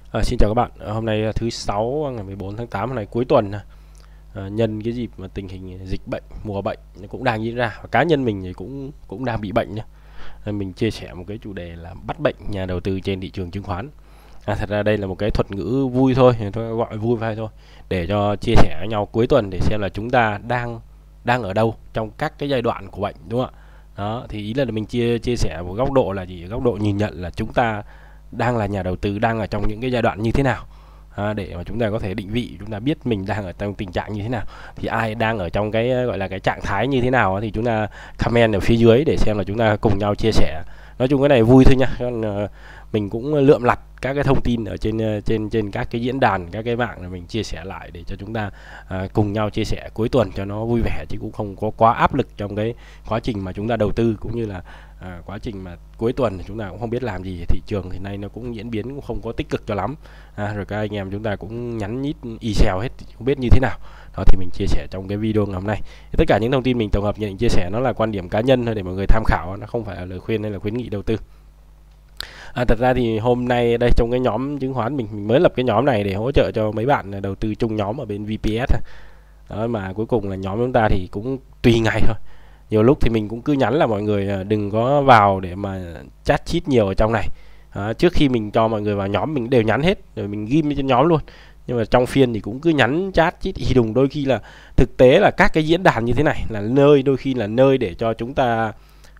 Xin chào các bạn. Hôm nay thứ sáu ngày 14 tháng 8, hôm nay cuối tuần, nhân cái dịp mà tình hình dịch bệnh, mùa bệnh nó cũng đang diễn ra, và cá nhân mình thì cũng cũng đang bị bệnh nhá. Nên mình chia sẻ một cái chủ đề là bắt bệnh nhà đầu tư trên thị trường chứng khoán. Thật ra đây là một cái thuật ngữ vui thôi, tôi gọi vui vai thôi, để cho chia sẻ với nhau cuối tuần để xem là chúng ta đang đang ở đâu trong các cái giai đoạn của bệnh, đúng không ạ? Đó, thì ý là mình chia sẻ một góc độ là gì? Góc độ nhìn nhận là chúng ta đang là nhà đầu tư, đang ở trong những cái giai đoạn như thế nào, để mà chúng ta có thể định vị, chúng ta biết mình đang ở trong tình trạng như thế nào. Thì ai đang ở trong cái gọi là cái trạng thái như thế nào thì chúng ta comment ở phía dưới để xem là chúng ta cùng nhau chia sẻ. Nói chung cái này vui thôi nha, còn mình cũng lượm lặt các cái thông tin ở trên các cái diễn đàn, các cái mạng là mình chia sẻ lại để cho chúng ta cùng nhau chia sẻ cuối tuần cho nó vui vẻ, chứ cũng không có quá áp lực trong cái quá trình mà chúng ta đầu tư, cũng như là quá trình mà cuối tuần chúng ta cũng không biết làm gì. Thị trường thì nay nó cũng diễn biến cũng không có tích cực cho lắm, rồi các anh em chúng ta cũng nhắn nhít y xèo hết, không biết như thế nào. Đó thì mình chia sẻ trong cái video ngày hôm nay. Tất cả những thông tin mình tổng hợp nhận định chia sẻ nó là quan điểm cá nhân thôi, để mọi người tham khảo, nó không phải là lời khuyên hay là khuyến nghị đầu tư. Thật ra thì hôm nay đây trong cái nhóm chứng khoán mình mới lập cái nhóm này để hỗ trợ cho mấy bạn đầu tư chung nhóm ở bên VPS. Đó, mà cuối cùng là nhóm chúng ta thì cũng tùy ngày thôi. Nhiều lúc thì mình cũng cứ nhắn là mọi người đừng có vào để mà chat chít nhiều ở trong này. Trước khi mình cho mọi người vào nhóm mình đều nhắn hết rồi, mình ghim trên nhóm luôn. Nhưng mà trong phiên thì cũng cứ nhắn chat chít thì đùng. Đôi khi là thực tế là các cái diễn đàn như thế này là nơi, đôi khi là nơi để cho chúng ta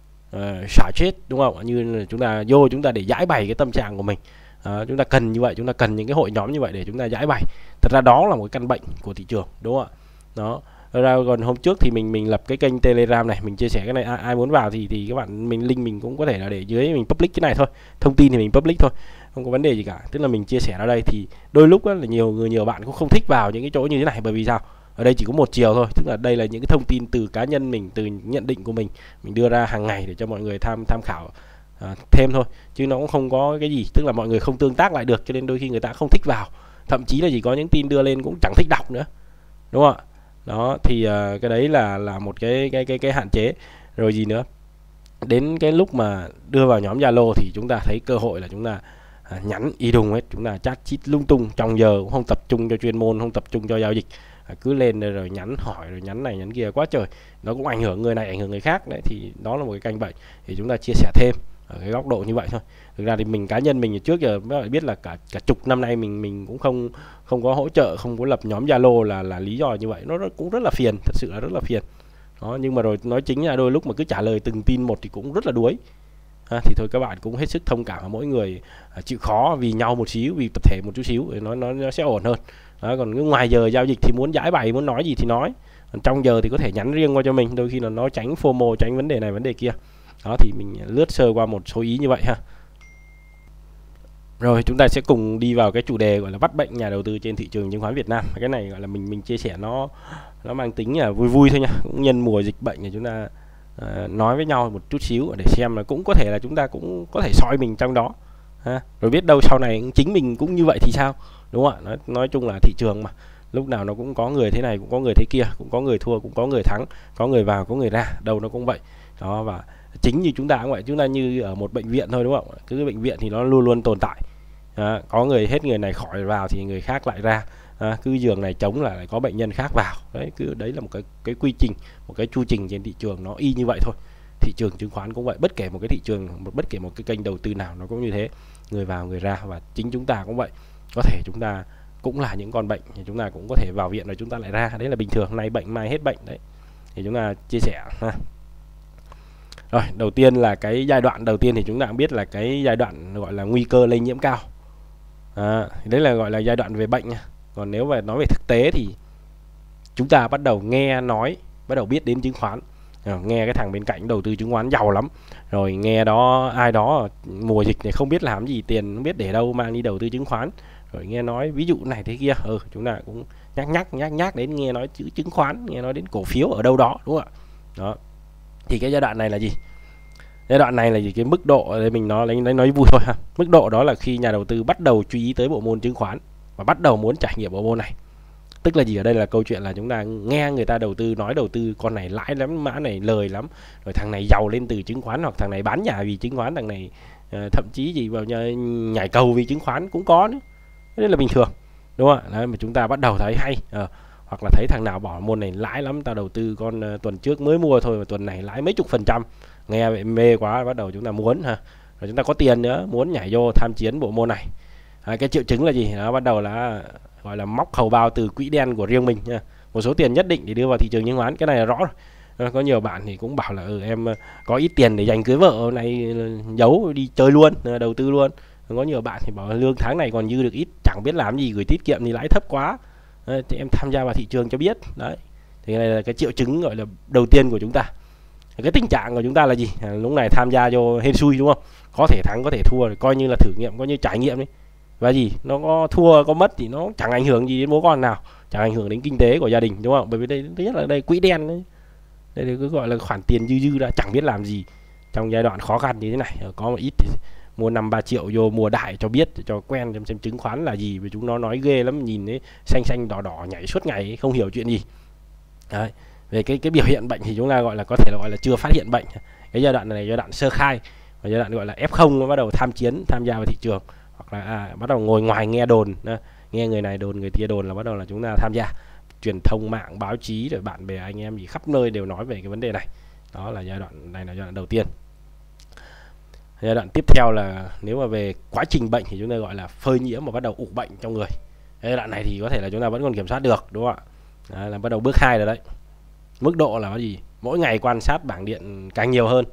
xả chết, đúng không? Như là chúng ta vô, chúng ta để giải bày cái tâm trạng của mình. Chúng ta cần như vậy, chúng ta cần những cái hội nhóm như vậy để chúng ta giải bày. Thật ra đó là một căn bệnh của thị trường, đúng không ạ? Đó. Ra còn hôm trước thì mình lập cái kênh Telegram này, mình chia sẻ cái này, ai muốn vào thì các bạn, mình link mình cũng có thể là để dưới, mình public cái này thôi, thông tin thì mình public thôi, không có vấn đề gì cả. Tức là mình chia sẻ ở đây thì đôi lúc là nhiều bạn cũng không thích vào những cái chỗ như thế này, bởi vì sao? Ở đây chỉ có một chiều thôi, tức là đây là những cái thông tin từ cá nhân mình, từ nhận định của mình đưa ra hàng ngày để cho mọi người tham khảo thêm thôi, chứ nó cũng không có cái gì, tức là mọi người không tương tác lại được, cho nên đôi khi người ta không thích vào, thậm chí là chỉ có những tin đưa lên cũng chẳng thích đọc nữa, đúng không ạ? Đó thì cái đấy là một cái hạn chế. Rồi gì nữa, đến cái lúc mà đưa vào nhóm Zalo thì chúng ta thấy cơ hội là chúng ta nhắn y đùng hết, chúng ta chat chít lung tung, trong giờ cũng không tập trung cho chuyên môn, không tập trung cho giao dịch, cứ lên rồi nhắn hỏi, rồi nhắn này nhắn kia quá trời, nó cũng ảnh hưởng người này ảnh hưởng người khác đấy. Thì đó là một cái canh bệnh, thì chúng ta chia sẻ thêm ở cái góc độ như vậy thôi. Thực ra thì mình, cá nhân mình trước giờ các bạn biết là cả chục năm nay mình cũng không có hỗ trợ, không có lập nhóm Zalo là lý do như vậy. Nó cũng rất là phiền, thật sự là rất là phiền. Đó, nhưng mà rồi nói chính là đôi lúc mà cứ trả lời từng tin một thì cũng rất là đuối. Thì thôi các bạn cũng hết sức thông cảm, mỗi người chịu khó vì nhau một xíu, vì tập thể một chút xíu, nó sẽ ổn hơn. Đó, còn ngoài giờ giao dịch thì muốn giải bày, muốn nói gì thì nói, còn trong giờ thì có thể nhắn riêng qua cho mình, đôi khi là nó tránh FOMO, tránh vấn đề này vấn đề kia. Đó thì mình lướt sơ qua một số ý như vậy ha. Rồi chúng ta sẽ cùng đi vào cái chủ đề gọi là bắt bệnh nhà đầu tư trên thị trường chứng khoán Việt Nam. Cái này gọi là mình chia sẻ nó mang tính là vui vui thôi nha, cũng nhân mùa dịch bệnh thì chúng ta nói với nhau một chút xíu để xem là cũng có thể là chúng ta cũng có thể soi mình trong đó ha. Rồi biết đâu sau này chính mình cũng như vậy thì sao, đúng không ạ? Nói chung là thị trường mà, lúc nào nó cũng có người thế này, cũng có người thế kia, cũng có người thua, cũng có người thắng, có người vào, có người ra, đâu nó cũng vậy. Đó, và chính như chúng ta cũng vậy, chúng ta như ở một bệnh viện thôi, đúng không? Cứ bệnh viện thì nó luôn luôn tồn tại. Có người hết, người này khỏi vào thì người khác lại ra. Cứ giường này trống là lại có bệnh nhân khác vào. Đấy là một cái quy trình, một cái chu trình trên thị trường, nó y như vậy thôi. Thị trường chứng khoán cũng vậy, bất kể một cái thị trường, bất kể một cái kênh đầu tư nào nó cũng như thế, người vào người ra. Và chính chúng ta cũng vậy, có thể chúng ta cũng là những con bệnh, thì chúng ta cũng có thể vào viện rồi chúng ta lại ra, đấy là bình thường, nay bệnh mai hết bệnh đấy. Thì chúng ta chia sẻ ha. Rồi, đầu tiên là cái giai đoạn đầu tiên thì chúng ta cũng biết là cái giai đoạn gọi là nguy cơ lây nhiễm cao. Đấy là gọi là giai đoạn về bệnh nha. Còn nếu mà nói về thực tế thì chúng ta bắt đầu nghe nói, bắt đầu biết đến chứng khoán, nghe cái thằng bên cạnh đầu tư chứng khoán giàu lắm, rồi nghe đó ai đó mùa dịch này không biết làm gì, tiền không biết để đâu, mang đi đầu tư chứng khoán, rồi nghe nói ví dụ này thế kia, chúng ta cũng nhắc đến, nghe nói chữ chứng khoán, nghe nói đến cổ phiếu ở đâu đó, đúng không ạ? Đó thì cái giai đoạn này là gì? Giai đoạn này là gì? Cái mức độ đây mình nói vui thôi ha. Mức độ đó là khi nhà đầu tư bắt đầu chú ý tới bộ môn chứng khoán và bắt đầu muốn trải nghiệm bộ môn này. Tức là gì? Ở đây là câu chuyện là chúng ta nghe người ta đầu tư nói đầu tư con này lãi lắm, mã này lời lắm, rồi thằng này giàu lên từ chứng khoán, hoặc thằng này bán nhà vì chứng khoán, thằng này thậm chí gì vào nhảy cầu vì chứng khoán cũng có nữa. Đấy là bình thường, đúng không ạ? Đấy, mà chúng ta bắt đầu thấy hay, hoặc là thấy thằng nào bỏ môn này lãi lắm, tao đầu tư con tuần trước mới mua thôi mà tuần này lãi mấy chục %, nghe vậy mê quá, bắt đầu chúng ta muốn ha, rồi chúng ta có tiền nữa muốn nhảy vô tham chiến bộ môn này. Cái triệu chứng là gì? Nó bắt đầu là gọi là móc hầu bao từ quỹ đen của riêng mình nha, một số tiền nhất định để đưa vào thị trường chứng khoán. Cái này là rõ rồi. Có nhiều bạn thì cũng bảo là em có ít tiền để dành cưới vợ này, giấu đi chơi luôn, đầu tư luôn. Có nhiều bạn thì bảo lương tháng này còn dư được ít, chẳng biết làm gì, gửi tiết kiệm thì lãi thấp quá, thì em tham gia vào thị trường cho biết. Đấy, thì cái này là cái triệu chứng gọi là đầu tiên của chúng ta. Cái tình trạng của chúng ta là gì? Lúc này tham gia vô hên xui, đúng không? Có thể thắng có thể thua, coi như là thử nghiệm, coi như trải nghiệm đấy. Và gì, nó có thua có mất thì nó chẳng ảnh hưởng gì đến bố con nào, chẳng ảnh hưởng đến kinh tế của gia đình, đúng không? Bởi vì đây thứ nhất là đây quỹ đen đấy, đây cứ gọi là khoản tiền dư đã chẳng biết làm gì trong giai đoạn khó khăn như thế này. Có một ít thì mua 5-3 triệu vô mua đại cho biết, cho quen, xem chứng khoán là gì, vì chúng nó nói ghê lắm, nhìn thấy xanh xanh đỏ đỏ nhảy suốt ngày không hiểu chuyện gì. Đấy, về cái biểu hiện bệnh thì chúng ta gọi là có thể là gọi là chưa phát hiện bệnh. Cái giai đoạn này giai đoạn sơ khai, và giai đoạn gọi là F0 nó bắt đầu tham gia vào thị trường, hoặc là bắt đầu ngồi ngoài nghe đồn, nghe người này đồn người kia đồn là bắt đầu là chúng ta tham gia. Truyền thông mạng, báo chí, rồi bạn bè anh em gì khắp nơi đều nói về cái vấn đề này. Đó là giai đoạn này, là giai đoạn đầu tiên. Giai đoạn tiếp theo là nếu mà về quá trình bệnh thì chúng ta gọi là phơi nhiễm và bắt đầu ủ bệnh trong người. Giai đoạn này thì có thể là chúng ta vẫn còn kiểm soát được, đúng không ạ? Đấy, là bắt đầu bước 2 rồi đấy. Mức độ là cái gì? Mỗi ngày quan sát bảng điện càng nhiều hơn,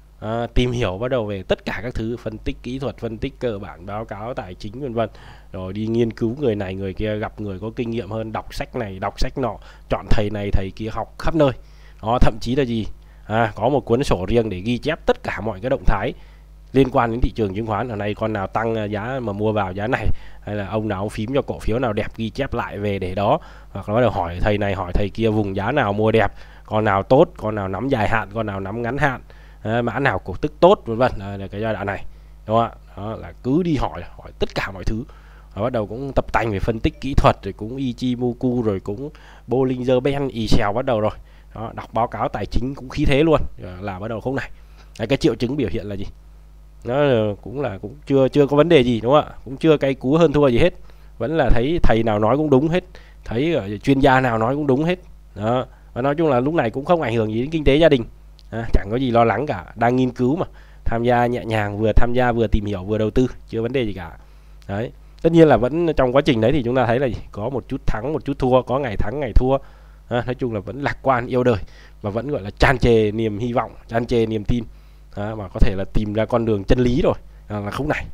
tìm hiểu bắt đầu về tất cả các thứ, phân tích kỹ thuật, phân tích cơ bản, báo cáo tài chính vân vân, rồi đi nghiên cứu người này người kia, gặp người có kinh nghiệm hơn, đọc sách này đọc sách nọ, chọn thầy này thầy kia, học khắp nơi. Đó, thậm chí là gì, có một cuốn sổ riêng để ghi chép tất cả mọi cái động thái liên quan đến thị trường chứng khoán. Ở này con nào tăng giá mà mua vào giá này, hay là ông nào ông phím cho cổ phiếu nào đẹp, ghi chép lại về để đó. Hoặc là bắt đầu hỏi thầy này hỏi thầy kia vùng giá nào mua đẹp, con nào tốt, con nào nắm dài hạn, con nào nắm ngắn hạn, mã nào cổ tức tốt vân vân. Là cái giai đoạn này, đúng không ạ? Đó là cứ đi hỏi tất cả mọi thứ. Và bắt đầu cũng tập tành về phân tích kỹ thuật, rồi cũng Ichimoku, rồi cũng Bollinger Band, Excel bắt đầu rồi. Đó, đọc báo cáo tài chính cũng khí thế luôn, là bắt đầu không này. Đấy, cái triệu chứng biểu hiện là gì? Nó cũng chưa có vấn đề gì, đúng không ạ? Cũng chưa cay cú hơn thua gì hết, vẫn là thấy thầy nào nói cũng đúng hết, thấy chuyên gia nào nói cũng đúng hết. Đó, và nói chung là lúc này cũng không ảnh hưởng gì đến kinh tế gia đình, chẳng có gì lo lắng cả, đang nghiên cứu mà, tham gia nhẹ nhàng, vừa tham gia vừa tìm hiểu vừa đầu tư, chưa vấn đề gì cả. Đấy, tất nhiên là vẫn trong quá trình đấy thì chúng ta thấy là gì? Có một chút thắng một chút thua, có ngày thắng ngày thua. Nói chung là vẫn lạc quan yêu đời, và vẫn gọi là tràn trề niềm hy vọng, tràn trề niềm tin. Mà có thể là tìm ra con đường chân lý rồi, là khúc này.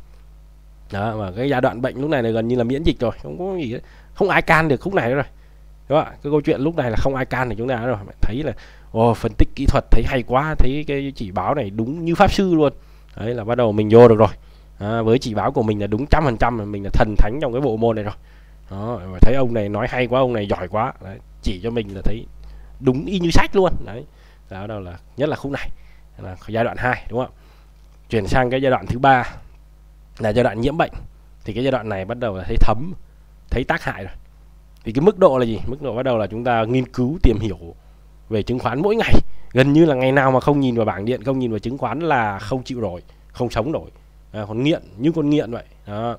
Đó, và cái giai đoạn bệnh lúc này là gần như là miễn dịch rồi, không có gì nữa, không ai can được khúc này nữa rồi, đúng không ạ? Cái câu chuyện lúc này là không ai can được chúng ta rồi. Thấy là phân tích kỹ thuật thấy hay quá, thấy cái chỉ báo này đúng như pháp sư luôn. Đấy là bắt đầu mình vô được rồi. Với chỉ báo của mình là đúng 100%, mình là thần thánh trong cái bộ môn này rồi. Đó, thấy ông này nói hay quá, ông này giỏi quá. Đấy, chỉ cho mình là thấy đúng y như sách luôn. Đấy, đó đâu là nhất là khúc này là giai đoạn 2, đúng không ạ? Chuyển sang cái giai đoạn thứ 3 là giai đoạn nhiễm bệnh. Thì cái giai đoạn này bắt đầu là thấy thấm, thấy tác hại rồi. Thì cái mức độ là gì? Mức độ bắt đầu là chúng ta nghiên cứu tìm hiểu về chứng khoán mỗi ngày, gần như là ngày nào mà không nhìn vào bảng điện, không nhìn vào chứng khoán là không chịu nổi, không sống nổi. Còn nghiện như con nghiện vậy. Đó.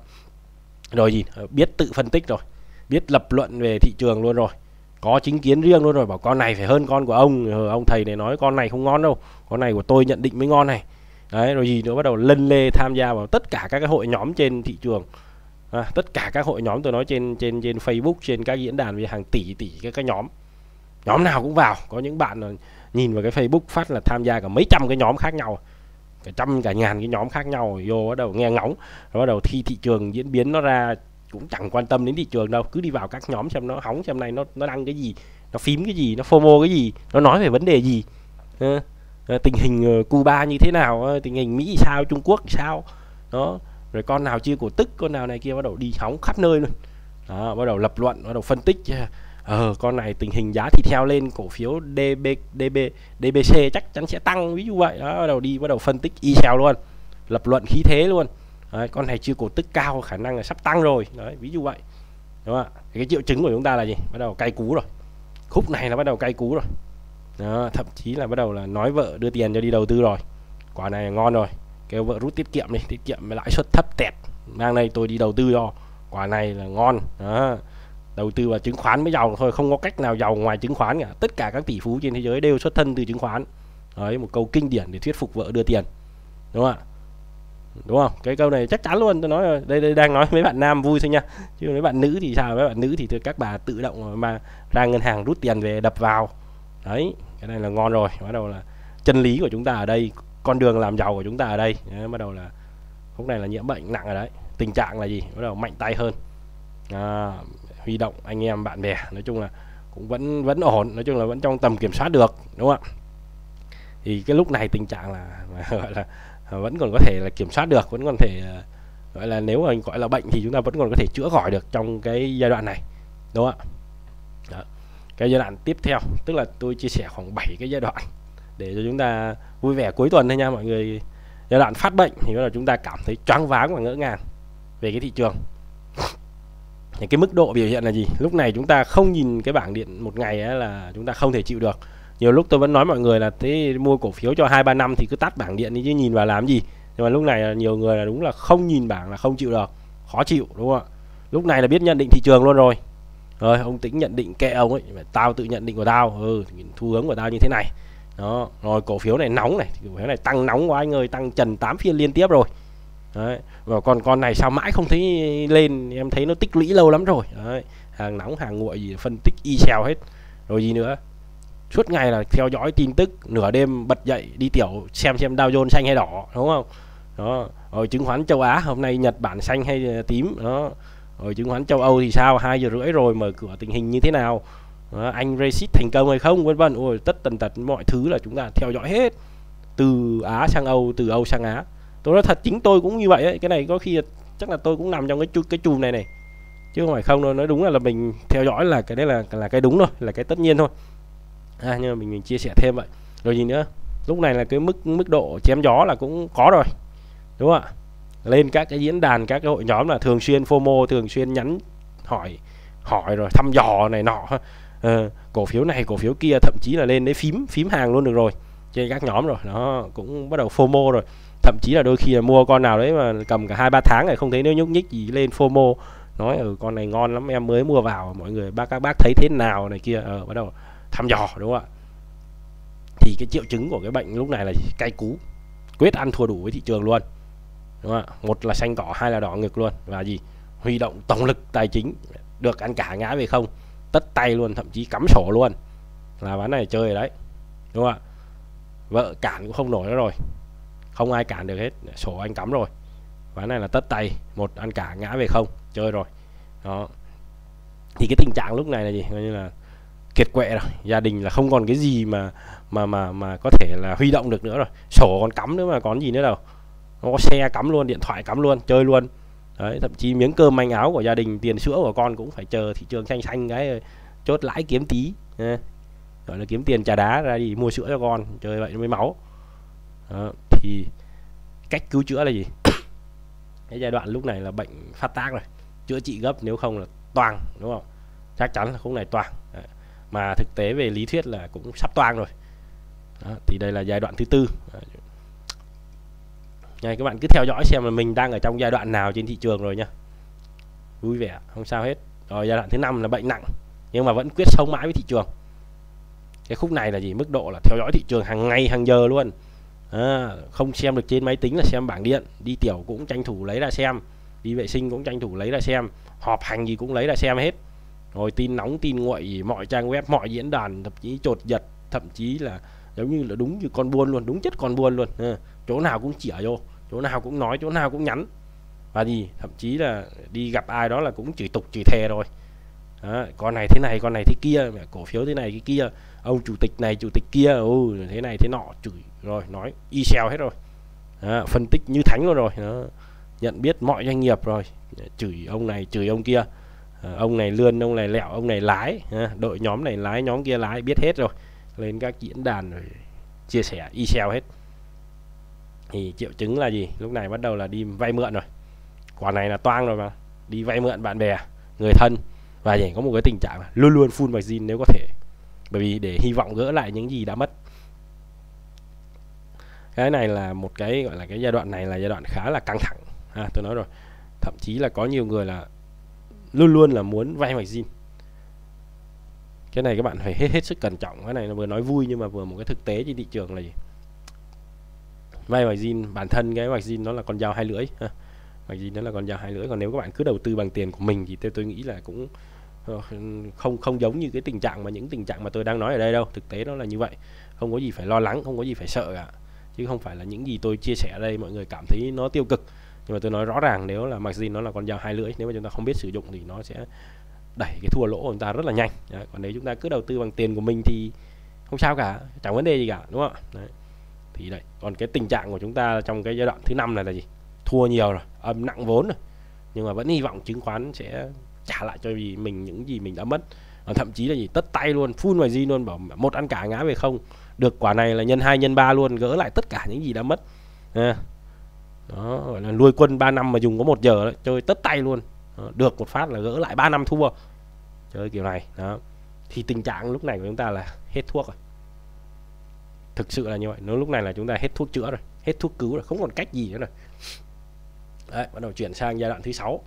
Rồi gì? Biết tự phân tích rồi, biết lập luận về thị trường luôn rồi, có chính kiến riêng luôn rồi, bảo con này phải hơn con của ông thầy này nói con này không ngon đâu, con này của tôi nhận định mới ngon này. Đấy, rồi gì nữa, bắt đầu lân lê tham gia vào tất cả các cái hội nhóm trên thị trường. Tất cả các hội nhóm tôi nói trên Facebook, trên các diễn đàn về hàng tỷ cái nhóm nào cũng vào. Có những bạn nhìn vào cái Facebook phát là tham gia cả mấy trăm cái nhóm khác nhau, cả trăm cả ngàn cái nhóm khác nhau, vô bắt đầu nghe ngóng, bắt đầu thi thị trường diễn biến nó ra, cũng chẳng quan tâm đến thị trường đâu, cứ đi vào các nhóm xem nó hóng, xem này nó đăng cái gì, nó phím cái gì, nó FOMO cái gì, nó nói về vấn đề gì, tình hình Cuba như thế nào, tình hình Mỹ sao, Trung Quốc sao đó, rồi con nào chia cổ tức, con nào này kia, bắt đầu đi hóng khắp nơi luôn. Đó, bắt đầu lập luận, bắt đầu phân tích, con này tình hình giá thịt heo lên, cổ phiếu DBC chắc chắn sẽ tăng, ví dụ vậy. Đó, bắt đầu phân tích Excel luôn, lập luận khí thế luôn. Đấy, con này chưa cổ tức cao, khả năng là sắp tăng rồi. Đấy, ví dụ vậy, đúng không ạ? Cái triệu chứng của chúng ta là gì? Bắt đầu cay cú rồi, khúc này là bắt đầu cay cú rồi. Đó, thậm chí là bắt đầu là nói vợ đưa tiền cho đi đầu tư rồi, quả này ngon rồi, kêu vợ rút tiết kiệm đi, tiết kiệm với lãi suất thấp tẹt, mang này tôi đi đầu tư cho, quả này là ngon đó. Đầu tư vào chứng khoán mới giàu thôi, không có cách nào giàu ngoài chứng khoán cả. Tất cả các tỷ phú trên thế giới đều xuất thân từ chứng khoán. Đấy, một câu kinh điển để thuyết phục vợ đưa tiền, đúng không ạ? Đúng không? Cái câu này chắc chắn luôn, tôi nói rồi. Đây đang nói mấy bạn nam vui thôi nha, chứ mấy bạn nữ thì sao? Mấy bạn nữ thì các bà tự động mà ra ngân hàng rút tiền về đập vào. Đấy, cái này là ngon rồi. Bắt đầu là chân lý của chúng ta ở đây, con đường làm giàu của chúng ta ở đây. Đấy, bắt đầu là lúc này là nhiễm bệnh nặng rồi đấy. Tình trạng là gì? Bắt đầu mạnh tay hơn. Huy động anh em bạn bè, nói chung là cũng vẫn ổn, nói chung là vẫn trong tầm kiểm soát được, đúng không ạ? Thì cái lúc này tình trạng là gọi là vẫn còn có thể là kiểm soát được, vẫn còn thể gọi là nếu mà gọi là bệnh thì chúng ta vẫn còn có thể chữa khỏi được trong cái giai đoạn này, đúng không ạ? Đó. Cái giai đoạn tiếp theo, tức là tôi chia sẻ khoảng 7 cái giai đoạn để cho chúng ta vui vẻ cuối tuần thôi nha mọi người. Giai đoạn phát bệnh thì là chúng ta cảm thấy choáng váng và ngỡ ngàng về cái thị trường. Thì cái mức độ biểu hiện là gì? Lúc này chúng ta không nhìn cái bảng điện một ngày ấy là chúng ta không thể chịu được. Nhiều lúc tôi vẫn nói mọi người là thế mua cổ phiếu cho 2-3 năm thì cứ tắt bảng điện đi chứ nhìn vào làm gì. Nhưng mà lúc này là nhiều người là đúng là không nhìn bảng là không chịu được, khó chịu, đúng không ạ? Lúc này là biết nhận định thị trường luôn rồi. Rồi ông Tĩnh nhận định kệ ông ấy, tao tự nhận định của tao, thu hướng của tao như thế này. Đó, rồi cổ phiếu này nóng này, cổ phiếu này tăng nóng quá anh ơi, tăng trần 8 phiên liên tiếp rồi. Đấy, và còn con này sao mãi không thấy lên, em thấy nó tích lũy lâu lắm rồi. Đấy, hàng nóng hàng nguội gì phân tích y xèo hết. Rồi gì nữa, suốt ngày là theo dõi tin tức, nửa đêm bật dậy đi tiểu xem Dow Jones xanh hay đỏ, đúng không? Đó, rồi chứng khoán châu Á hôm nay Nhật Bản xanh hay tím đó. Rồi chứng khoán châu Âu thì sao, 2 giờ rưỡi rồi mở cửa tình hình như thế nào đó, anh Brexit thành công hay không, vân vân. Ôi tất tần tật mọi thứ là chúng ta theo dõi hết, từ Á sang Âu, từ Âu sang Á. Tôi nói thật, chính tôi cũng như vậy ấy. Cái này có khi chắc là tôi cũng nằm trong cái chùm này này, chứ không phải không đâu. Nói đúng là mình theo dõi là cái đấy là cái đúng thôi, là cái tất nhiên thôi. Nhưng mà mình chia sẻ thêm vậy. Rồi gì nữa, lúc này là cái mức độ chém gió là cũng có rồi, đúng không ạ? Lên các cái diễn đàn, các cái hội nhóm là thường xuyên FOMO, thường xuyên nhắn hỏi rồi thăm dò này nọ. Cổ phiếu này cổ phiếu kia, thậm chí là lên đấy phím hàng luôn được rồi trên các nhóm rồi. Nó cũng bắt đầu FOMO rồi. Thậm chí là đôi khi là mua con nào đấy mà cầm cả 2-3 tháng này không thấy nó nhúc nhích gì, lên FOMO nói con này ngon lắm em mới mua vào, mọi người các bác thấy thế nào này kia, bắt đầu thăm dò, đúng không ạ? Thì cái triệu chứng của cái bệnh lúc này là cay cú, quyết ăn thua đủ với thị trường luôn, đúng không ạ? Một là xanh cỏ, hai là đỏ ngực luôn. Và gì, huy động tổng lực tài chính, được ăn cả ngã về không, tất tay luôn, thậm chí cắm sổ luôn, là ván này chơi đấy, đúng không ạ? Vợ cản cũng không nổi nữa rồi, không ai cản được hết, sổ anh cắm rồi. Ván này là tất tay, một ăn cả ngã về không, chơi rồi. Đó. Thì cái tình trạng lúc này là gì, coi như là kiệt quệ rồi, gia đình là không còn cái gì mà có thể là huy động được nữa rồi. Sổ còn cắm nữa mà còn gì nữa đâu, nó có xe cắm luôn, điện thoại cắm luôn, chơi luôn. Đấy, thậm chí miếng cơm manh áo của gia đình, tiền sữa của con cũng phải chờ thị trường xanh xanh cái chốt lãi kiếm tí, gọi là kiếm tiền trà đá ra đi mua sữa cho con, chơi vậy nó mới máu. Đó. Thì cách cứu chữa là gì? Cái giai đoạn lúc này là bệnh phát tác rồi, chữa trị gấp, nếu không là toang, đúng không? Chắc chắn là khúc này toang. Mà thực tế về lý thuyết là cũng sắp toang rồi. Đó. Thì đây là giai đoạn thứ tư. Này, các bạn cứ theo dõi xem là mình đang ở trong giai đoạn nào trên thị trường rồi nha. Vui vẻ, không sao hết. Rồi giai đoạn thứ 5 là bệnh nặng, nhưng mà vẫn quyết sống mãi với thị trường. Cái khúc này là gì? Mức độ là theo dõi thị trường hàng ngày hàng giờ luôn. Không xem được trên máy tính là xem bảng điện, đi tiểu cũng tranh thủ lấy ra xem, đi vệ sinh cũng tranh thủ lấy ra xem, họp hành gì cũng lấy ra xem hết. Rồi tin nóng tin nguội, mọi trang web, mọi diễn đàn, thậm chí chột giật, thậm chí là giống như là đúng như con buôn luôn, đúng chất con buôn luôn. Chỗ nào cũng chĩa vô, chỗ nào cũng nói, chỗ nào cũng nhắn. Và gì, thậm chí là đi gặp ai đó là cũng chửi tục chửi thề rồi. Con này thế này, con này thế kia, cổ phiếu thế này cái kia, ông chủ tịch này chủ tịch kia, thế này thế nọ, chửi rồi, nói y xèo hết rồi. Phân tích như thánh luôn rồi. Nhận biết mọi doanh nghiệp rồi, chửi ông này chửi ông kia, ông này lươn, ông này lẹo, ông này lái, đội nhóm này lái, nhóm kia lái, biết hết rồi. Lên các diễn đàn rồi chia sẻ y xèo hết. Thì triệu chứng là gì? Lúc này bắt đầu là đi vay mượn rồi. Quả này là toang rồi mà. Đi vay mượn bạn bè, người thân. Và có một cái tình trạng là luôn luôn full margin nếu có thể. Bởi vì để hy vọng gỡ lại những gì đã mất. Cái này là một cái gọi là cái giai đoạn này là giai đoạn khá là căng thẳng. Tôi nói rồi. Thậm chí là có nhiều người là luôn luôn là muốn vay margin. Cái này các bạn phải hết sức cẩn trọng. Cái này là vừa nói vui nhưng mà vừa một cái thực tế trên thị trường là gì? Vay margin, bản thân cái margin nó là con dao hai lưỡi. Margin nó là con dao hai lưỡi. Còn nếu các bạn cứ đầu tư bằng tiền của mình thì tôi nghĩ là cũng không giống như cái tình trạng mà những tình trạng mà tôi đang nói ở đây đâu. Thực tế nó là như vậy, không có gì phải lo lắng, không có gì phải sợ cả, chứ không phải là những gì tôi chia sẻ ở đây mọi người cảm thấy nó tiêu cực. Nhưng mà tôi nói rõ ràng, nếu là margin nó là con dao hai lưỡi, nếu mà chúng ta không biết sử dụng thì nó sẽ đẩy cái thua lỗ của chúng ta rất là nhanh. Đấy, còn nếu chúng ta cứ đầu tư bằng tiền của mình thì không sao cả, chẳng vấn đề gì cả, đúng không ạ? Đấy. Thì đấy, còn cái tình trạng của chúng ta trong cái giai đoạn thứ 5 này là gì? Thua nhiều rồi, âm nặng vốn rồi, nhưng mà vẫn hy vọng chứng khoán sẽ trả lại cho mình những gì mình đã mất. Thậm chí là gì, tất tay luôn, full margin luôn, bảo một ăn cả ngã về không, được quả này là nhân 2 nhân 3 luôn, gỡ lại tất cả những gì đã mất. Đó, gọi là nuôi quân 3 năm mà dùng có 1 giờ đấy, chơi tất tay luôn. Đó, được một phát là gỡ lại 3 năm thua, chơi kiểu này. Đó, thì tình trạng lúc này của chúng ta là hết thuốc rồi, thực sự là như vậy. Nếu lúc này là chúng ta hết thuốc chữa rồi, hết thuốc cứu rồi, không còn cách gì nữa rồi. Đấy, bắt đầu chuyển sang giai đoạn thứ 6.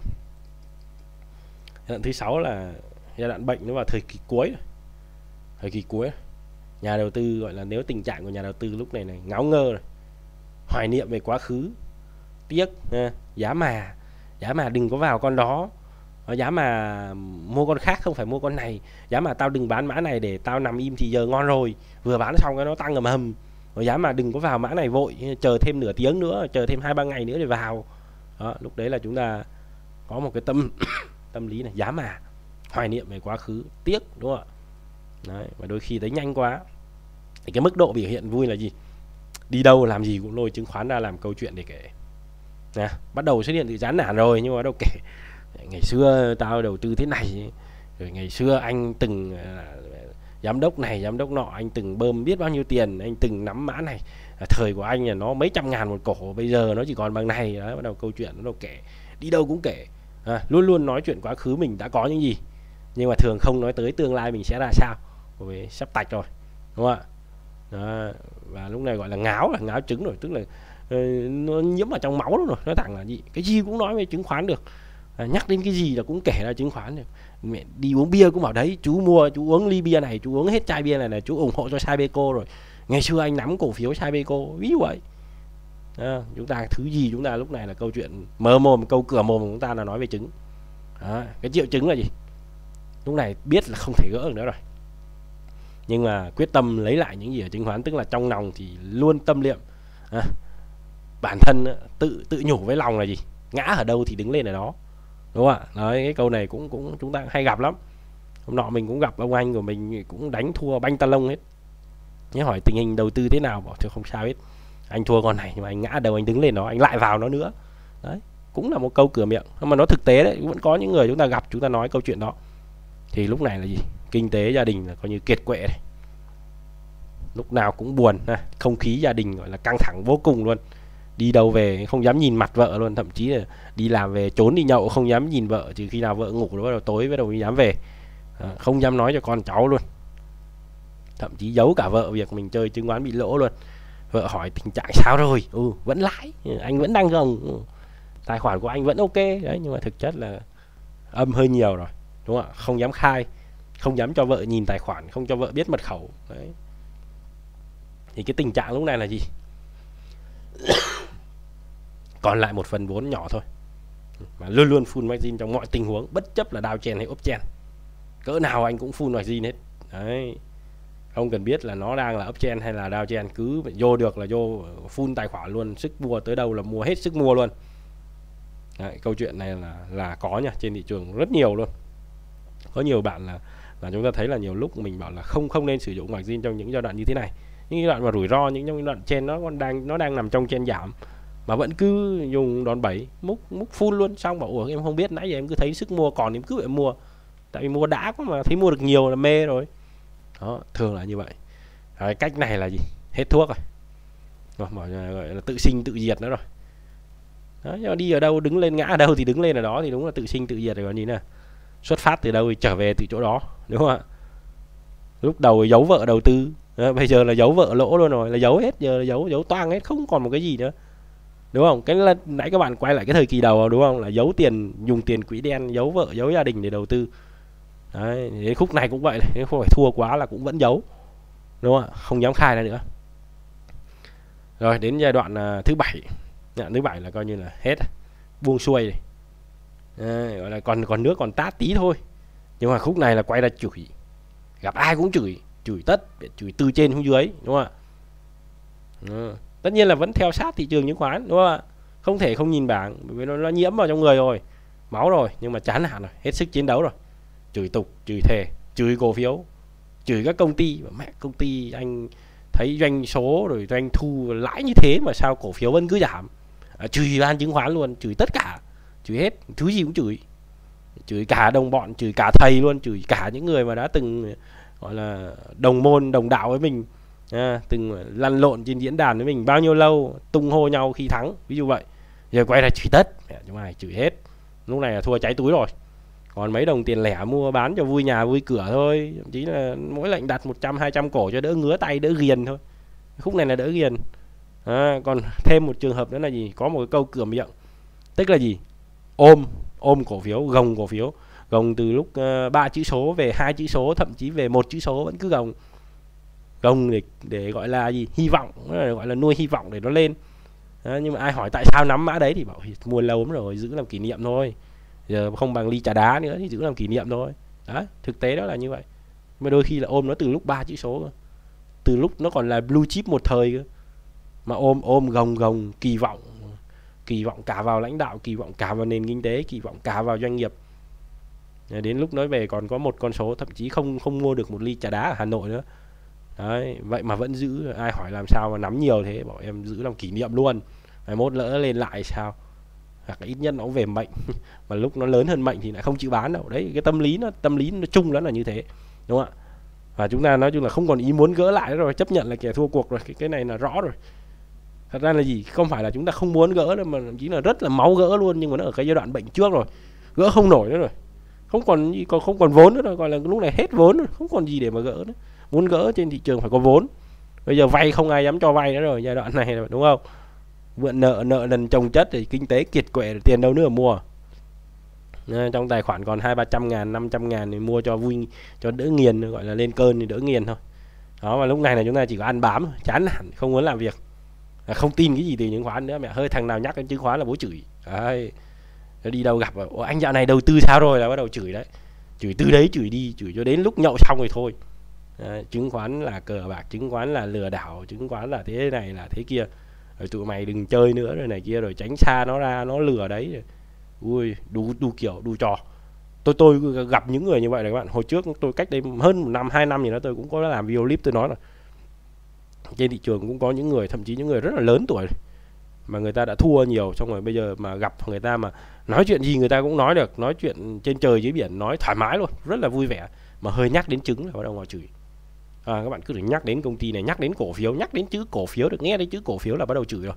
Giai đoạn thứ 6 là giai đoạn bệnh, nó vào thời kỳ cuối. Thời kỳ cuối, nhà đầu tư gọi là, nếu tình trạng của nhà đầu tư lúc này ngáo ngơ rồi, hoài niệm về quá khứ, tiếc, giá mà đừng có vào con đó, giá mà mua con khác, không phải mua con này, giá mà tao đừng bán mã này để tao nằm im thì giờ ngon rồi, vừa bán xong cái nó tăng ầm ầm, giá mà đừng có vào mã này vội, chờ thêm nửa tiếng nữa, chờ thêm 2-3 ngày nữa để vào. Đó, lúc đấy là chúng ta có một cái tâm lý này, giá mà hoài niệm về quá khứ, tiếc, đúng không ạ? Đấy, và đôi khi thấy nhanh quá thì cái mức độ biểu hiện vui là gì? Đi đâu làm gì cũng lôi chứng khoán ra làm câu chuyện để kể. Bắt đầu xuất hiện sự chán nản rồi, nhưng mà bắt đầu kể ngày xưa tao đầu tư thế này, rồi ngày xưa anh từng giám đốc này giám đốc nọ, anh từng bơm biết bao nhiêu tiền, anh từng nắm mã này, thời của anh là nó mấy trăm ngàn một cổ, bây giờ nó chỉ còn bằng này. Đấy, bắt đầu câu chuyện, bắt đầu kể, đi đâu cũng kể. Luôn luôn nói chuyện quá khứ mình đã có những gì, nhưng mà thường không nói tới tương lai mình sẽ ra sao, bởi sắp tạch rồi, đúng không ạ? Đó, và lúc này gọi là ngáo trứng rồi, tức là nó nhiễm vào trong máu rồi. Nói thẳng là gì, cái gì cũng nói về chứng khoán được, nhắc đến cái gì là cũng kể ra chứng khoán được. Mẹ đi uống bia cũng bảo đấy, chú mua, chú uống ly bia này, chú uống hết chai bia này là chú ủng hộ cho Sabeco rồi, ngày xưa anh nắm cổ phiếu Sabeco, ví dụ vậy. Chúng ta thứ gì chúng ta lúc này là câu chuyện mơ mồm, câu cửa mồm của chúng ta là nói về trứng. Cái triệu chứng là gì? Lúc này biết là không thể gỡ được nữa rồi, nhưng mà quyết tâm lấy lại những gì ở chứng khoán, tức là trong lòng thì luôn tâm niệm, bản thân tự nhủ với lòng là gì, ngã ở đâu thì đứng lên ở đó, đúng không ạ? Đấy, cái câu này cũng chúng ta hay gặp lắm. Hôm nọ mình cũng gặp ông anh của mình cũng đánh thua banh ta lông hết, nhớ hỏi tình hình đầu tư thế nào, bảo thôi không sao hết, anh thua con này nhưng mà anh ngã đầu anh đứng lên nó, anh lại vào nó nữa. Đấy, cũng là một câu cửa miệng, mà nó thực tế đấy. Vẫn có những người chúng ta gặp, chúng ta nói câu chuyện đó thì lúc này là gì, kinh tế gia đình là coi như kiệt quệ này, lúc nào cũng buồn, không khí gia đình gọi là căng thẳng vô cùng luôn, đi đâu về không dám nhìn mặt vợ luôn, thậm chí là đi làm về trốn đi nhậu không dám nhìn vợ, trừ khi nào vợ ngủ rồi bắt đầu tối bắt đầu mới dám về, không dám nói cho con cháu luôn, thậm chí giấu cả vợ việc mình chơi chứng khoán bị lỗ luôn. Vợ hỏi tình trạng sao rồi, vẫn lãi, anh vẫn đang gồng, tài khoản của anh vẫn ok đấy, nhưng mà thực chất là âm hơi nhiều rồi, đúng không ạ? Không dám khai, không dám cho vợ nhìn tài khoản, không cho vợ biết mật khẩu đấy. Thì cái tình trạng lúc này là gì? Còn lại một phần vốn nhỏ thôi, mà luôn luôn full margin trong mọi tình huống, bất chấp là downtrend hay uptrend, cỡ nào anh cũng full margin hết. Đấy, không cần biết là nó đang là uptrend hay là downtrend, cứ vô được là vô full tài khoản luôn, sức mua tới đâu là mua hết sức mua luôn. Đấy, câu chuyện này là có nha, trên thị trường rất nhiều luôn. Có nhiều bạn là chúng ta thấy là nhiều lúc mình bảo là không nên sử dụng margin trong những giai đoạn như thế này, những giai đoạn mà rủi ro, những giai đoạn trend nó đang nằm trong trend giảm mà vẫn cứ dùng đòn bẩy múc full luôn, xong bảo em không biết, nãy giờ em cứ thấy sức mua còn em cứ phải mua, tại vì mua đã quá mà, thấy mua được nhiều là mê rồi. Đó, thường là như vậy. Cái cách này là gì, hết thuốc rồi, gọi là tự sinh tự diệt nữa rồi. Đó, nhưng mà đi ở đâu đứng lên ngã ở đâu thì đứng lên ở đó, thì đúng là tự sinh tự diệt rồi. Còn gì nữa, xuất phát từ đâu thì trở về từ chỗ đó, đúng không ạ? Lúc đầu giấu vợ đầu tư, bây giờ là giấu vợ lỗ luôn rồi, là giấu hết, giờ là giấu toang hết, không còn một cái gì nữa. đúng không? Cái là nãy các bạn quay lại cái thời kỳ đầu đúng không, là giấu tiền, dùng tiền quỹ đen, giấu vợ giấu gia đình để đầu tư. Đấy, đến khúc này cũng vậy, nếu không phải thua quá là cũng vẫn giấu, đúng không ạ, không dám khai ra nữa. Rồi đến giai đoạn thứ 7, thứ 7 là coi như là hết, buông xuôi này. Đấy, gọi là còn nước còn tát tí thôi, nhưng mà khúc này là quay ra chửi, gặp ai cũng chửi, chửi tất, chửi từ trên xuống dưới, đúng không ạ? Tất nhiên là vẫn theo sát thị trường chứng khoán, đúng không ạ? Không thể không nhìn bảng, bởi vì nó nhiễm vào trong người rồi, máu rồi, nhưng mà chán nản rồi, hết sức chiến đấu rồi, chửi tục, chửi thề, chửi cổ phiếu, chửi các công ty. Mẹ, công ty anh thấy doanh số rồi doanh thu lãi như thế mà sao cổ phiếu vẫn cứ giảm. Chửi ban chứng khoán luôn, chửi tất cả, chửi hết, thứ gì cũng chửi, chửi cả đồng bọn, chửi cả thầy luôn, chửi cả những người mà đã từng gọi là đồng môn đồng đạo với mình, từng lăn lộn trên diễn đàn với mình bao nhiêu lâu, tung hô nhau khi thắng, ví dụ vậy. Giờ quay ra chửi tất, chúng mày chửi hết. Lúc này là thua cháy túi rồi, còn mấy đồng tiền lẻ mua bán cho vui nhà vui cửa thôi, thậm chí là mỗi lệnh đặt 100-200 cổ cho đỡ ngứa tay, đỡ ghiền thôi. Khúc này là đỡ ghiền. Còn thêm một trường hợp nữa là gì, có một cái câu cửa miệng, tức là gì, ôm cổ phiếu, gồng cổ phiếu, gồng từ lúc 3 chữ số về 2 chữ số, thậm chí về 1 chữ số vẫn cứ gồng để gọi là gì, hy vọng, gọi là nuôi hy vọng để nó lên. Nhưng mà ai hỏi tại sao nắm mã đấy thì bảo mua lâu lắm rồi, giữ làm kỷ niệm thôi, giờ không bằng ly trà đá nữa thì giữ làm kỷ niệm thôi. Đấy, thực tế đó là như vậy. Mà đôi khi là ôm nó từ lúc 3 chữ số cơ, từ lúc nó còn là blue chip một thời cơ, mà ôm gồng kỳ vọng cả vào lãnh đạo, kỳ vọng cả vào nền kinh tế, kỳ vọng cả vào doanh nghiệp. Đến lúc nói về còn có một con số thậm chí không mua được một ly trà đá ở Hà Nội nữa. Đấy, vậy mà vẫn giữ. Ai hỏi làm sao mà nắm nhiều thế, bảo em giữ làm kỷ niệm luôn, mai mốt lỡ lên lại sao, hoặc là ít nhất nó cũng về mệnh mà lúc nó lớn hơn mệnh thì lại không chịu bán đâu. Đấy, cái tâm lý nó chung là như thế, đúng không ạ? Và chúng ta nói chung là không còn ý muốn gỡ lại rồi, chấp nhận là kẻ thua cuộc rồi, cái này là rõ rồi. Thật ra là gì, không phải là chúng ta không muốn gỡ đâu, mà chỉ là rất là máu gỡ luôn, nhưng mà nó ở cái giai đoạn bệnh trước rồi, gỡ không nổi nữa rồi, không còn vốn nữa rồi, gọi là lúc này hết vốn rồi, không còn gì để mà gỡ nữa. Muốn gỡ trên thị trường phải có vốn, bây giờ vay không ai dám cho vay nữa rồi, giai đoạn này đúng không? Mượn nợ nần chồng chất thì kinh tế kiệt quệ, tiền đâu nữa mà mua. Trong tài khoản còn 200-300 ngàn, 500 ngàn thì mua cho vui, cho đỡ nghiền, gọi là lên cơn thì đỡ nghiền thôi. Đó, và lúc này là chúng ta chỉ có ăn bám, chán nản, không muốn làm việc, không tin cái gì từ chứng khoán nữa. Mẹ hơi thằng nào nhắc đến chứng khoán là bố chửi. Đấy, đi đâu gặp anh dạo này đầu tư sao rồi là bắt đầu chửi đấy, chửi từ đấy chửi đi, chửi cho đến lúc nhậu xong rồi thôi. Đấy, chứng khoán là cờ bạc, chứng khoán là lừa đảo, chứng khoán là thế này là thế kia, rồi tụi mày đừng chơi nữa rồi này kia, rồi tránh xa nó ra, nó lừa đấy. Ui, đủ kiểu đủ trò. Tôi gặp những người như vậy này các bạn. Hồi trước tôi cách đây hơn 1 năm 2 năm gì đó, tôi cũng có làm video clip tôi nói là trên thị trường cũng có những người, thậm chí những người rất là lớn tuổi mà người ta đã thua nhiều, xong rồi bây giờ mà gặp người ta mà nói chuyện gì người ta cũng nói được, nói chuyện trên trời dưới biển nói thoải mái luôn, rất là vui vẻ. Mà hơi nhắc đến trứng là bắt đầu ngồi chửi. Các bạn cứ đừng nhắc đến công ty này, nhắc đến cổ phiếu, nhắc đến chữ cổ phiếu, được nghe đến chữ cổ phiếu là bắt đầu chửi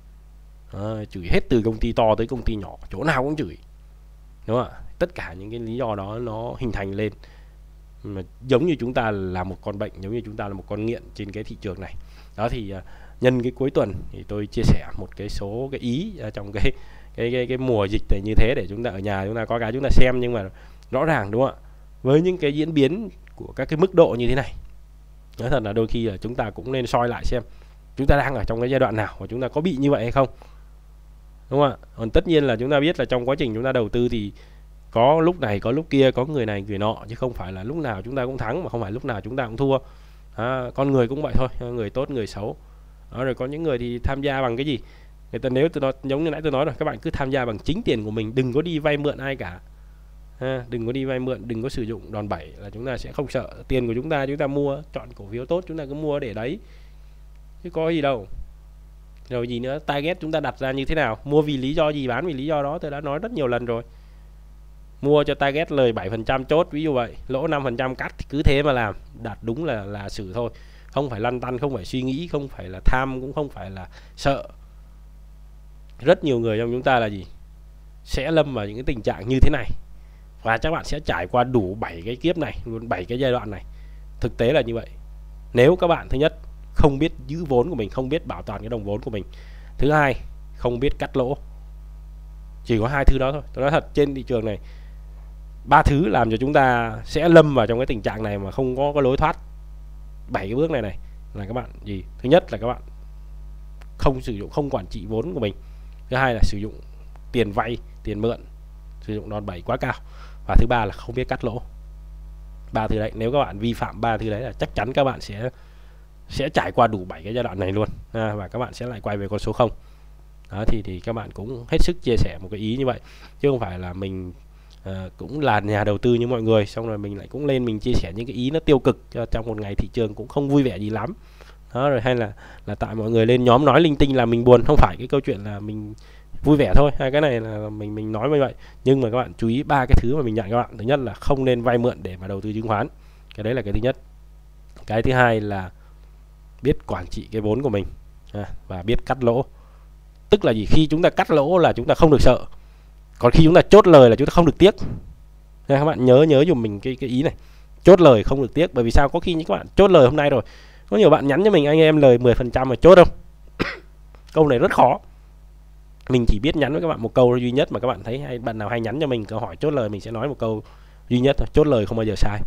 rồi. Chửi hết từ công ty to tới công ty nhỏ, chỗ nào cũng chửi, đúng không ạ? Tất cả những cái lý do đó nó hình thành lên mà giống như chúng ta là một con bệnh, giống như chúng ta là một con nghiện trên cái thị trường này. Đó thì nhân cái cuối tuần thì tôi chia sẻ một cái số cái ý trong cái mùa dịch này như thế, để chúng ta ở nhà chúng ta có cái chúng ta xem. Nhưng mà rõ ràng đúng không ạ, với những cái diễn biến của các cái mức độ như thế này, nói thật là đôi khi là chúng ta cũng nên soi lại xem chúng ta đang ở trong cái giai đoạn nào và chúng ta có bị như vậy hay không, đúng không ạ? Còn tất nhiên là chúng ta biết là trong quá trình chúng ta đầu tư thì có lúc này có lúc kia, có người này người nọ, chứ không phải là lúc nào chúng ta cũng thắng, mà không phải lúc nào chúng ta cũng thua. Con người cũng vậy thôi, người tốt người xấu. Rồi có những người thì tham gia bằng cái gì, người ta nếu tôi nói, giống như nãy tôi nói rồi, các bạn cứ tham gia bằng chính tiền của mình, đừng có đi vay mượn ai cả. Đừng có đi vay mượn, đừng có sử dụng đòn bẩy, là chúng ta sẽ không sợ. Tiền của chúng ta mua, chọn cổ phiếu tốt chúng ta cứ mua để đấy, chứ có gì đâu. Rồi gì nữa, target chúng ta đặt ra như thế nào, mua vì lý do gì, bán vì lý do đó, tôi đã nói rất nhiều lần rồi. Mua cho target lời 7% chốt, ví dụ vậy, lỗ 5% cắt thì cứ thế mà làm, đạt đúng là xử thôi. Không phải lăn tăn, không phải suy nghĩ, không phải là tham, cũng không phải là sợ. Rất nhiều người trong chúng ta là gì, sẽ lâm vào những cái tình trạng như thế này, và các bạn sẽ trải qua đủ 7 cái kiếp này, luôn 7 cái giai đoạn này. Thực tế là như vậy. Nếu các bạn thứ nhất không biết giữ vốn của mình, không biết bảo toàn cái đồng vốn của mình. Thứ hai, không biết cắt lỗ. Chỉ có hai thứ đó thôi. Tôi nói thật, trên thị trường này ba thứ làm cho chúng ta sẽ lâm vào trong cái tình trạng này mà không có lối thoát. 7 cái bước này là các bạn gì? Thứ nhất là các bạn không sử dụng, không quản trị vốn của mình. Thứ hai là sử dụng tiền vay, tiền mượn, sử dụng đòn bẩy quá cao. Và thứ ba là không biết cắt lỗ. Ba thứ đấy, nếu các bạn vi phạm ba thứ đấy là chắc chắn các bạn sẽ trải qua đủ 7 cái giai đoạn này luôn, và các bạn sẽ lại quay về con số 0. Đó, thì các bạn cũng hết sức chia sẻ một cái ý như vậy, chứ không phải là mình cũng là nhà đầu tư như mọi người xong rồi mình lại cũng lên mình chia sẻ những cái ý nó tiêu cực trong một ngày thị trường cũng không vui vẻ gì lắm. Đó, rồi hay là tại mọi người lên nhóm nói linh tinh là mình buồn. Không phải cái câu chuyện là mình vui vẻ thôi, hai cái này là mình nói như vậy. Nhưng mà các bạn chú ý ba cái thứ mà mình dặn các bạn. Thứ nhất là không nên vay mượn để mà đầu tư chứng khoán, cái đấy là cái thứ nhất. Cái thứ hai là biết quản trị cái vốn của mình và biết cắt lỗ. Tức là gì? Khi chúng ta cắt lỗ là chúng ta không được sợ, còn khi chúng ta chốt lời là chúng ta không được tiếc. Nên các bạn nhớ giùm mình cái ý này, chốt lời không được tiếc. Bởi vì sao? Có khi những các bạn chốt lời hôm nay rồi, có nhiều bạn nhắn cho mình anh em lời 10% mà chốt không? Câu này rất khó. Mình chỉ biết nhắn với các bạn một câu duy nhất mà các bạn thấy hay bạn nào hay nhắn cho mình câu hỏi chốt lời, mình sẽ nói một câu duy nhất thôi: chốt lời không bao giờ sai.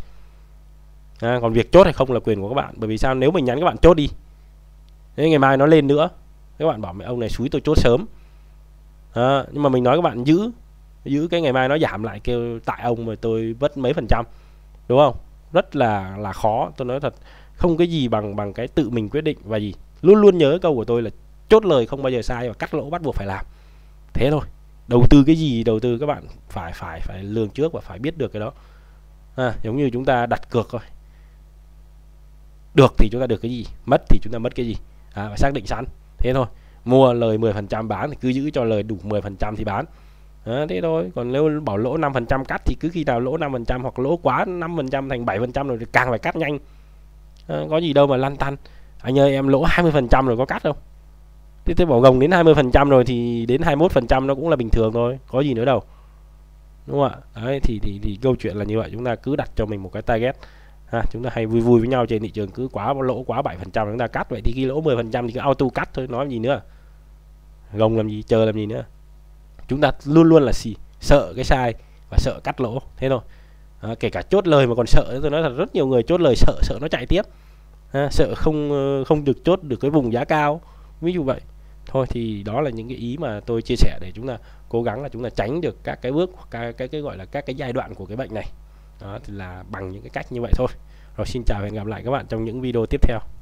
Còn việc chốt hay không là quyền của các bạn. Bởi vì sao? Nếu mình nhắn các bạn chốt đi, thế ngày mai nó lên nữa, các bạn bảo mẹ ông này xúi tôi chốt sớm. Nhưng mà mình nói các bạn giữ cái ngày mai nó giảm lại kêu tại ông mà tôi vất mấy %, đúng không? Rất là khó. Tôi nói thật, không cái gì bằng cái tự mình quyết định. Và gì luôn luôn nhớ câu của tôi là chốt lời không bao giờ sai và cắt lỗ bắt buộc phải làm. Thế thôi. Đầu tư cái gì đầu tư các bạn phải lường trước và phải biết được cái đó. Giống như chúng ta đặt cược thôi, được thì chúng ta được cái gì, mất thì chúng ta mất cái gì, phải xác định sẵn. Thế thôi. Mua lời 10% bán thì cứ giữ cho lời đủ 10% thì bán. Thế thôi. Còn nếu bảo lỗ 5% cắt thì cứ khi nào lỗ 5% hoặc lỗ quá 5% thành 7% rồi thì càng phải cắt nhanh. Có gì đâu mà lăn tăn. Anh ơi em lỗ 20% rồi có cắt không? Thế bảo gồng đến 20% rồi thì đến 21% nó cũng là bình thường thôi, có gì nữa đâu, đúng không ạ? Đấy thì câu chuyện là như vậy. Chúng ta cứ đặt cho mình một cái target. Chúng ta hay vui vui với nhau trên thị trường, cứ quá lỗ quá 7% chúng ta cắt. Vậy thì khi lỗ 10% thì cứ auto cắt thôi, nói gì nữa, gồng làm gì, chờ làm gì nữa. Chúng ta luôn luôn là sợ cái sai và sợ cắt lỗ, thế thôi. Kể cả chốt lời mà còn sợ. Tôi nói thật, rất nhiều người chốt lời sợ nó chạy tiếp, sợ không được chốt được cái vùng giá cao, ví dụ vậy thôi. Thì đó là những cái ý mà tôi chia sẻ để chúng ta cố gắng là chúng ta tránh được các cái bước, cái gọi là các cái giai đoạn của cái bệnh này. Đó thì là bằng những cái cách như vậy thôi. Rồi xin chào và hẹn gặp lại các bạn trong những video tiếp theo.